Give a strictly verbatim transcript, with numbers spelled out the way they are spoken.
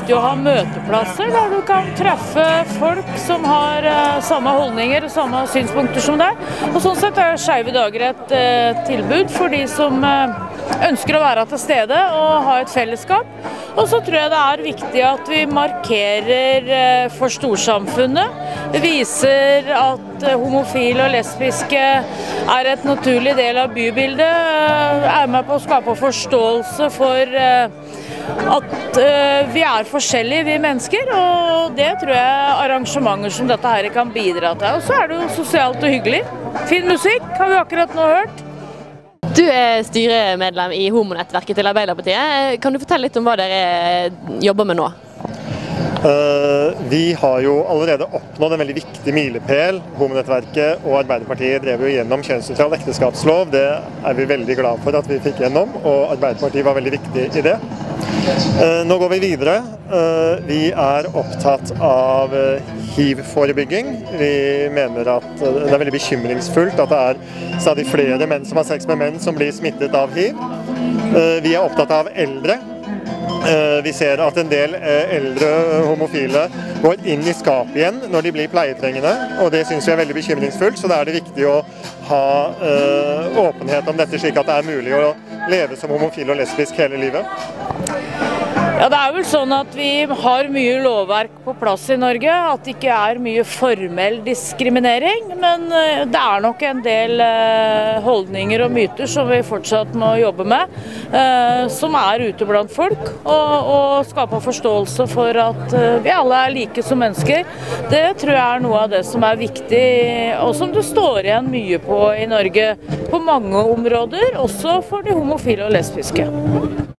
viktig å ha møteplasser der du kan treffe folk som har uh, samme holdninger og samme synspunkter som deg. Og sånn sett er Skeive dager et uh, tilbud for de som uh, ønsker å være til stede og ha et fellesskap. Og så tror jeg det er viktig at vi markerer uh, for storsamfunnet. Det viser at uh, homofile og lesbiske er et naturlig del av bybildet, uh, er med på å skape forståelse for uh, at uh, vi er forskjellige, vi mennesker, og det tror jeg arrangementer som dette her kan bidra til. Og så er det jo sosialt og hyggelig. Fin musikk har vi akkurat nå hørt. Du er styremedlem i homonettverket til Arbeiderpartiet. Kan du fortelle litt om hva dere jobber med nå? Uh, vi har jo allerede oppnådd en veldig viktig milepæl. Homonettverket og Arbeiderpartiet drev jo gjennom kjønnsnøytral ekteskapslov. Det er vi veldig glad for at vi fikk gjennom, og Arbeiderpartiet var veldig viktig i det. Uh, nå går vi videre. Uh, vi er opptatt av hiv-forebygging. Vi mener at uh, det er veldig bekymringsfullt at det er stadig flere menn som har sex med menn som blir smittet av hiv. Uh, vi er opptatt av eldre. Vi ser at en del eldre homofile går inn i skap igjen når de blir pleietrengende, og det synes vi er veldig bekymringsfullt, så da er det viktig å ha uh, åpenhet om dette, slik at det er mulig å leve som homofil og lesbisk hele livet. Ja, det er vel sånn at vi har mye lovverk på plass i Norge, at det ikke er mye formell diskriminering, men det er nok en del holdninger og myter som vi fortsatt må jobbe med, som er ute blant folk, og, og skape forståelse for at vi alle er like som mennesker. Det tror jeg er noe av det som er viktig, og som det står igjen mye på i Norge, på mange områder, også for de homofile og lesbiske.